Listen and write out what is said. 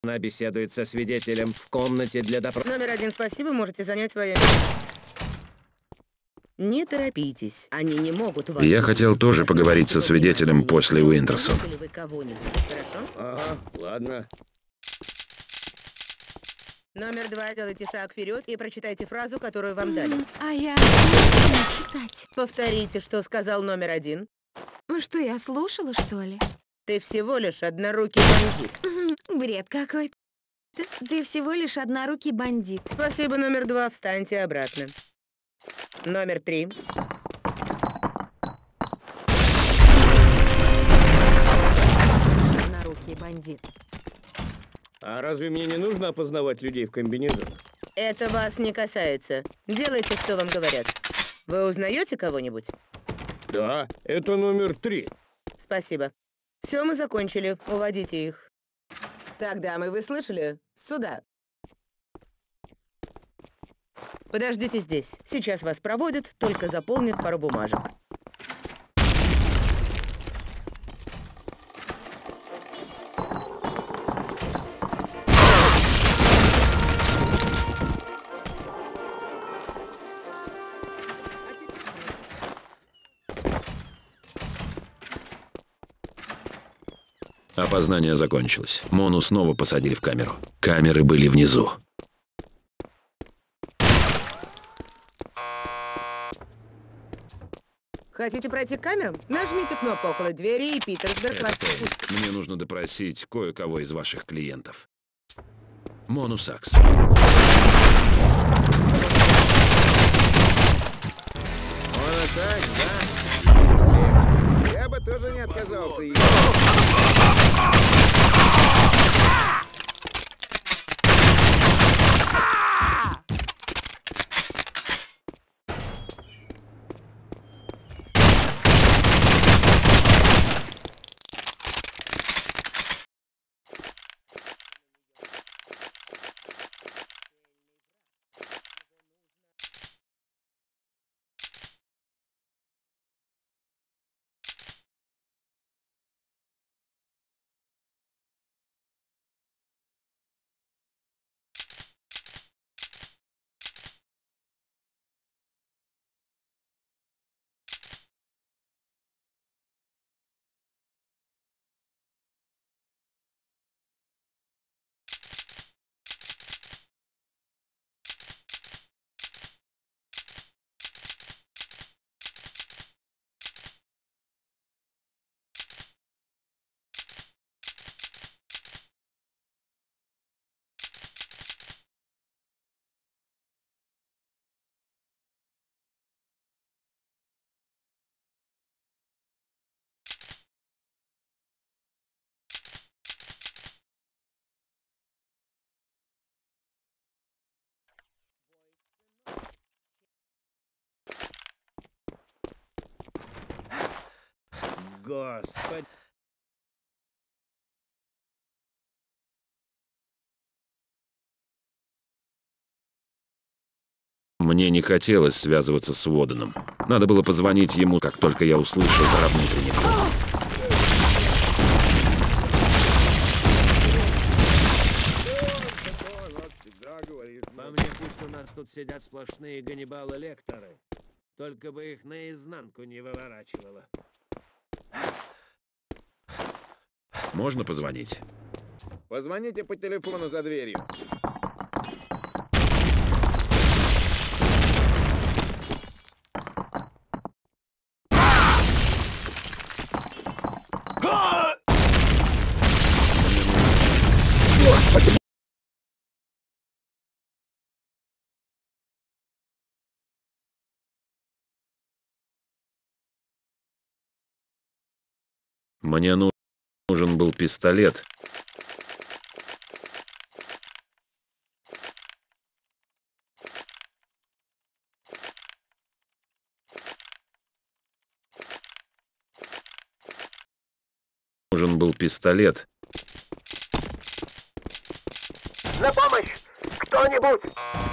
Она беседует со свидетелем в комнате для допроса. Номер 1, спасибо, можете занять свое место. Не торопитесь, они не могут вас... Я хотел тоже поговорить со свидетелем после Уинтерсон. Вы кого-нибудь, хорошо? Ага, ладно. Номер 2, делайте шаг вперед и прочитайте фразу, которую вам дали. А я не знаю читать. Повторите, что сказал номер 1. Что, я слушала, что ли? Ты всего лишь однорукий бандит. Бред какой-то. Ты всего лишь однорукий бандит. Спасибо, номер 2, встаньте обратно. Номер 3. Однорукий бандит. А разве мне не нужно опознавать людей в комбинезонах? Это вас не касается. Делайте, что вам говорят. Вы узнаете кого-нибудь? Да, это номер 3. Спасибо. Все, мы закончили. Уводите их. Так, дамы, вы слышали? Сюда. Подождите здесь. Сейчас вас проводят, только заполнят пару бумажек. Опознание закончилось. Мону снова посадили в камеру. Камеры были внизу. Хотите пройти к камерам? Нажмите кнопку около двери, и Питерсберг вас впустит. Мне нужно допросить кое-кого из ваших клиентов. Мону Сакс. Вот так, да? Я бы тоже не отказался. Господи. Мне не хотелось связываться с Уоденом. Надо было позвонить ему, как только я услышал про внутренний кров. По мне, пусть у нас тут сидят сплошные Ганнибалы-лекторы. Только бы их наизнанку не выворачивало. Можно позвонить? Позвоните по телефону за дверью. Мне нужен был пистолет. Нужен был пистолет. На помощь! Кто-нибудь!